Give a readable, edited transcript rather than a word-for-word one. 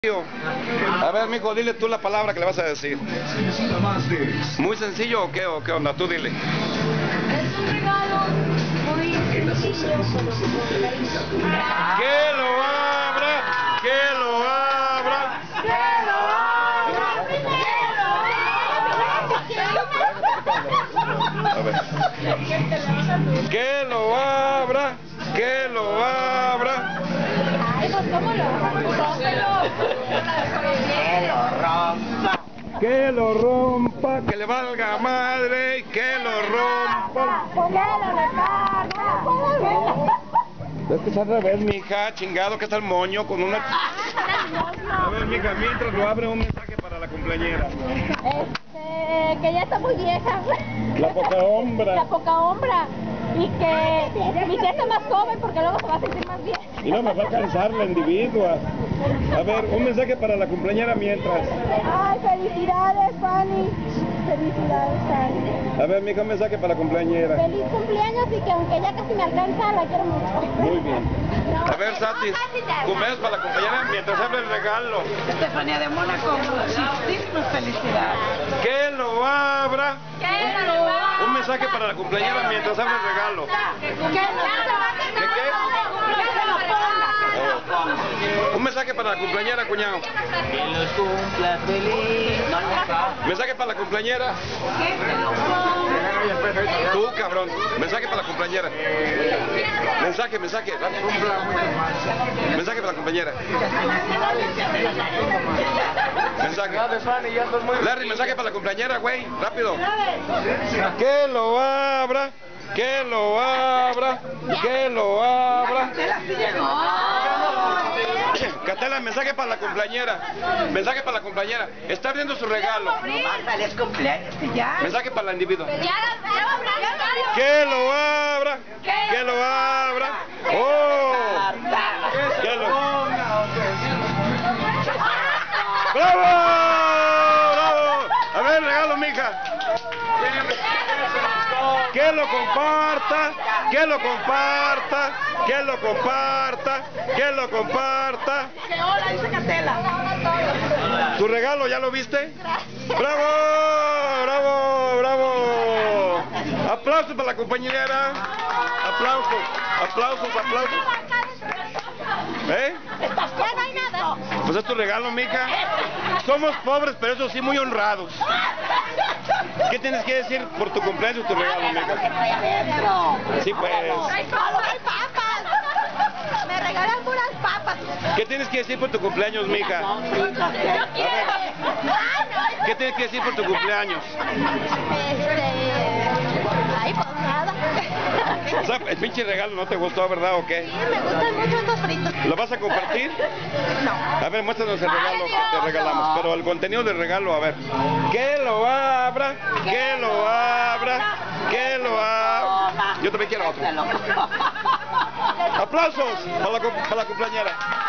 A ver, mijo, dile tú la palabra que le vas a decir. ¿Muy sencillo o qué onda? Tú dile. Es un regalo muy sencillo, pero con cariño. ¡Que lo abra! ¡Que lo abra! ¡Que lo abra! A ver. ¡Que lo abra! ¡Que lo abra! Ay, pues cómo lo Que lo rompa, que le valga madre, que lo rompa. Es que está al revés, mija, chingado, que está el moño con una... A ver, mija, mientras lo abre un mensaje para la cumpleañera. Que ya está muy vieja. La poca hombra. La poca hombra. Y que está más joven porque luego se va a sentir más bien. Y no me va a cansar la individua. A ver, un mensaje para la cumpleañera mientras. Ay, felicidades, Fanny. Felicidades, Fanny. A ver, mija, un mensaje para la cumpleañera. Feliz cumpleaños y que aunque ya casi me alcanza, la quiero mucho. Muy bien. A ver, Satis, cumpleaños para la compañera mientras abre el regalo. Estefanía de Mónaco, muchísimas felicidades. Que lo abra. Un mensaje para la cumpleañera mientras abre el regalo. ¿De qué? Un mensaje para la cumpleañera, cuñado. Que los cumplas feliz. Mensaje para la cumpleañera. Tú, cabrón. Mensaje para la cumpleañera. Mensaje. Mensaje para la compañera. Mensaje. Larry, mensaje para la cumpleañera, güey. Rápido. Que lo abra. Que lo abra. Que lo abra. Catela, mensaje para la cumpleañera. Mensaje para la cumpleañera. Está abriendo su regalo. Feliz cumpleaños y ya. Mensaje para la individuo. Que lo abra. Que lo abra. ¡Oh! Que lo... ¡Bravo! ¡Bravo! A ver, regalo, mija. Que lo comparta, que lo comparta, que lo comparta, que lo comparta. Hola, dice Catela. ¿Tu regalo ya lo viste? ¡Bravo! ¡Bravo! ¡Bravo! ¡Aplausos para la compañera! ¡Aplausos! ¡Aplausos! ¡Aplausos! ¿Eh? Ya no hay nada. Pues es tu regalo, mija. Somos pobres, pero eso sí muy honrados. ¿Qué tienes que decir por tu cumpleaños, tu regalo, mija? Sí, pues. Hay papas. Me regalan puras papas. ¿Qué tienes que decir por tu cumpleaños, mija? ¿Qué tienes que decir por tu cumpleaños? Ay, pues nada. O sea, el pinche regalo no te gustó, ¿verdad, o qué? Sí, me gustan mucho estos fritos. ¿Lo vas a compartir? No. A ver, muéstranos el regalo que te regalamos. Pero el contenido del regalo, a ver. Que lo abra, que lo abra, que lo abra. Yo también quiero otro. ¡Aplausos para la cumpleañera!